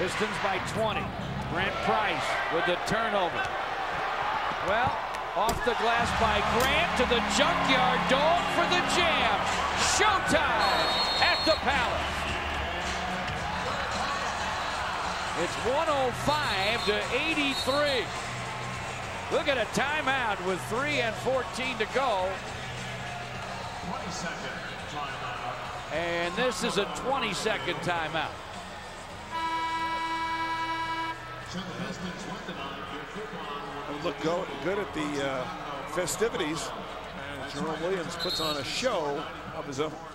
Pistons by 20. Brent Price with the turnover. Well, off the glass by Grant to the junkyard dog for the jam. Showtime at the Palace. It's 105 to 83. Look at a timeout with 3:14 to go. 20-second timeout. And this is a 20-second timeout. Look good at the festivities. And Jerome Williams puts on a show of his own.